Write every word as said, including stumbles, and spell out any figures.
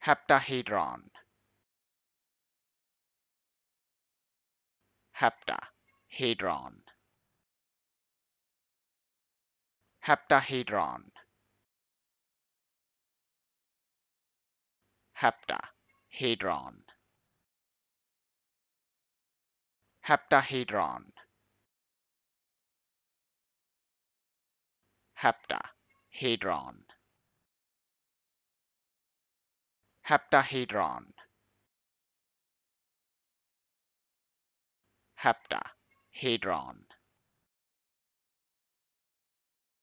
heptahedron, heptahedron, heptahedron, heptahedron, heptahedron, heptahedron, heptahedron, heptahedron.